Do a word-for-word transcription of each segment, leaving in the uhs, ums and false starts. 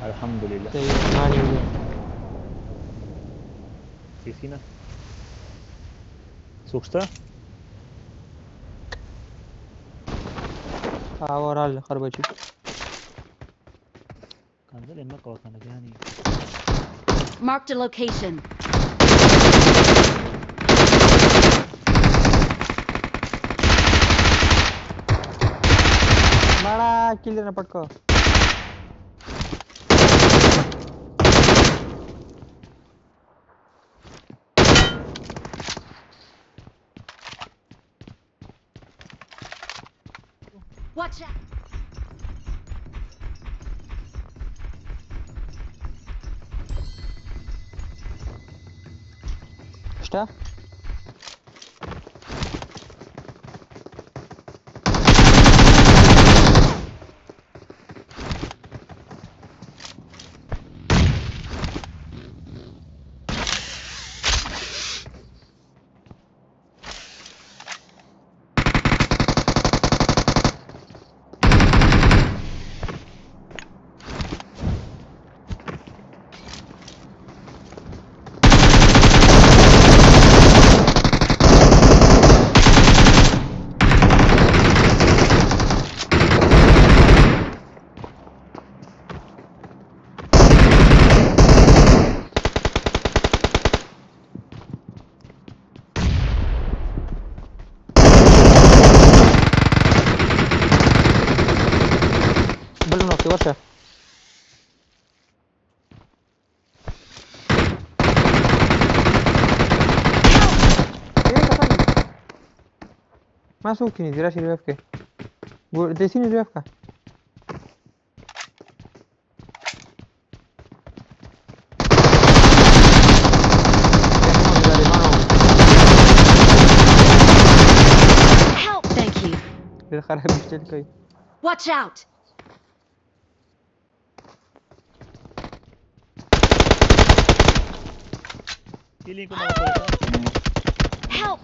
अल्हम्दुलिल्लाह सही गाड़ी हो गई सीसी ना सुखता और al खरबची kanza lemma ko kana gani Marked a location. बड़ा किल देना पटको Watch out. Что? Bablu no, watch out. Masuk sini, zira sini W F K. Gua di sini W F K. Help! Thank you. Dia kharab bisel koi. Watch out. healing ko na Help!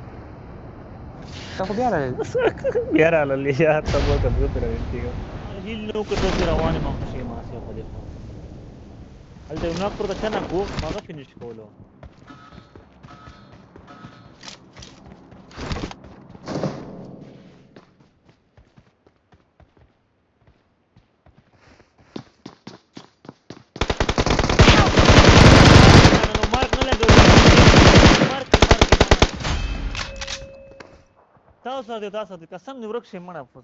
Tako biar ala. biar ala liya tabo ka bu tera intiga heal no ko to rawani ma khushi ma se ko dekho alde una por da chana ko maga finish kolo ताऊ साथे ताऊ साथे कसम निवृक शेमण आपस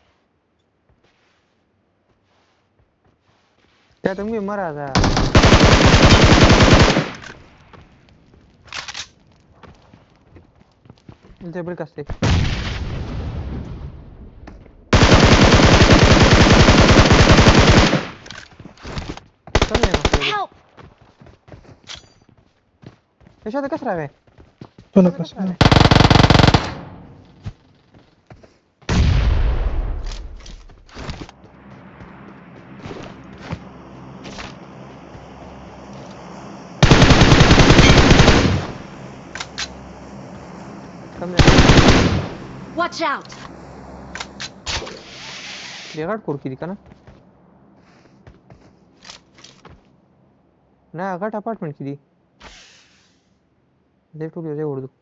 क्या तुमको मरा था इधर बड़ी कस्ते कम है Help! ऐसा तो कैसे रहा है चलो कसम कम है Watch out. लेगाट कोर की दिखा ना ना अगाट अपार्टमेंट की दी लेफ्ट हो गया उड़ दो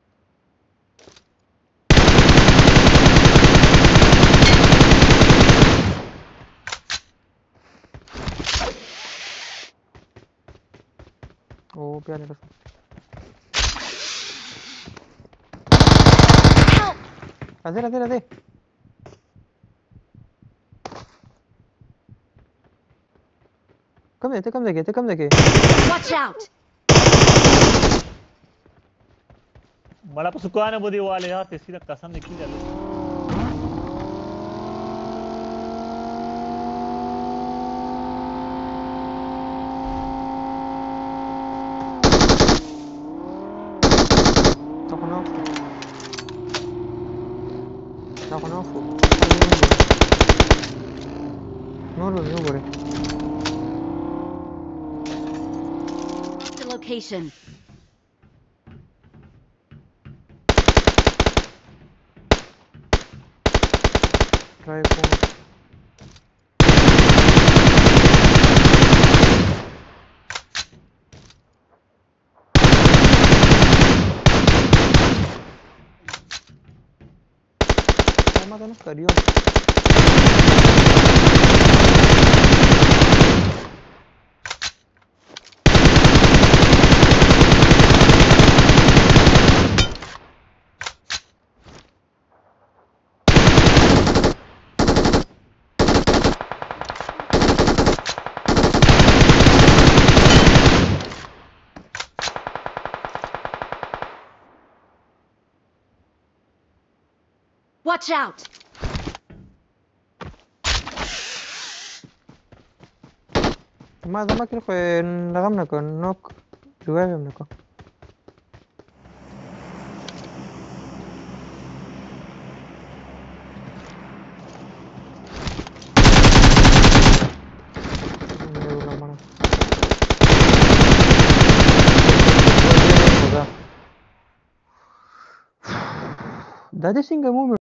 ओ प्यारे रसो आधे आधे आधे कम देते कम देखे कम देखे Watch out. मला पण सुकाने बदी वाले यार ते सीधा कसम निकली जालो No conozco. No lo veo, güey. The location. Trae como. mata no carió. Watch out! ما ده ما كده في نغمنا كون نوك رواية منكم ده دي سنجا مومي